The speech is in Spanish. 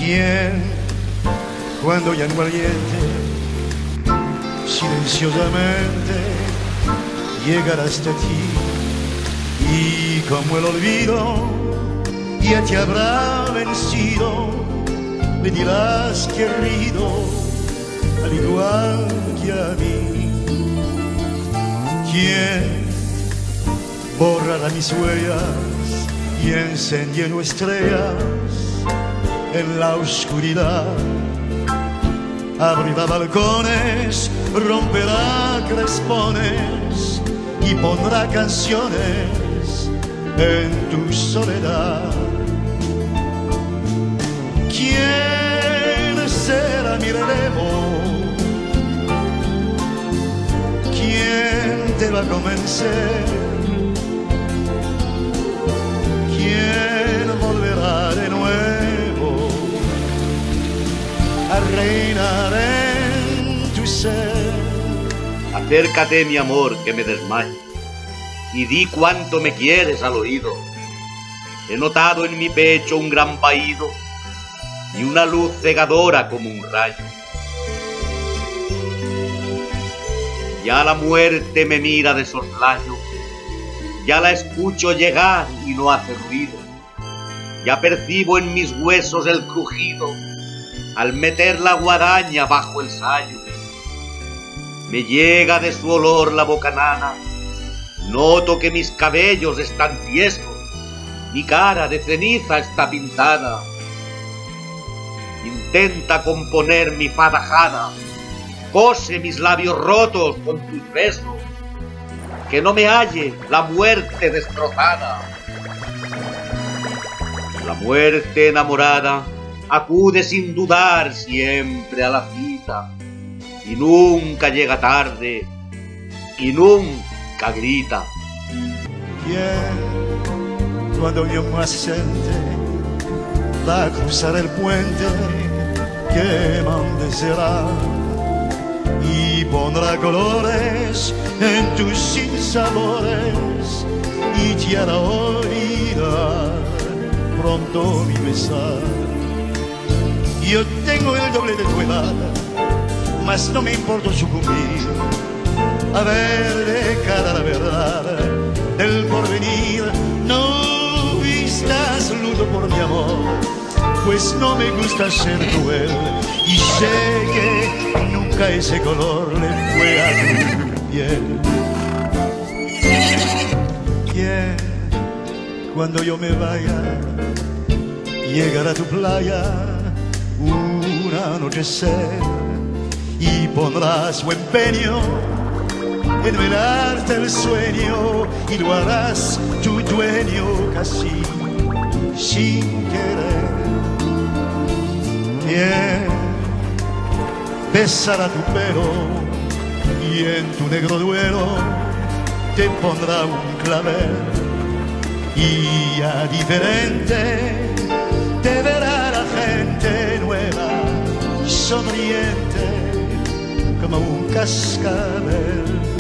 ¿Quién, cuando ya no aliente, silenciosamente llegará hasta ti? Y como el olvido ya te habrá vencido, le dirás querido, al igual que a mí. ¿Quién borrará mis huellas y encendiendo estrellas en la oscuridad? Abrirá balcones, romperá crespones y pondrá canciones en tu soledad. ¿Quién será mi relevo? ¿Quién te va a convencer? ¿Quién volverá de nuevo a reinar en tu ser? Acércate, mi amor, que me desmayo, y di cuánto me quieres al oído. He notado en mi pecho un gran vahido y una luz cegadora como un rayo. Ya la muerte me mira de soslayo, ya la escucho llegar y no hace ruido. Ya percibo en mis huesos el crujido al meter la guadaña bajo el sayo. Me llega de su olor la bocanada, noto que mis cabellos están tiesos, mi cara de ceniza está pintada. Intenta componer mi fada jada, cose mis labios rotos con tus besos, que no me halle la muerte destrozada. La muerte enamorada acude sin dudar siempre a la cita, y nunca llega tarde, y nunca grita. ¿Quién, cuando yo me asente, va a cruzar el puente que mande será y pondrá colores en tus sinsabores y te hará olvidar pronto mi pesar? Yo tengo el doble de tu edad, mas no me importa sucumbir a ver de cara la verdad del porvenir. No vistas luto por mi amor, pues no me gusta ser cruel, y sé que nunca ese color le fue a tu piel. ¿Quién, cuando yo me vaya, llegará a tu playa un anochecer y pondrá su empeño en velarte el sueño y lo harás tu dueño casi sin querer? ¿Quién besará tu pelo y en tu negro duelo te pondrá un clavel y ya diferente te verá la gente nueva y sonriente como un cascabel?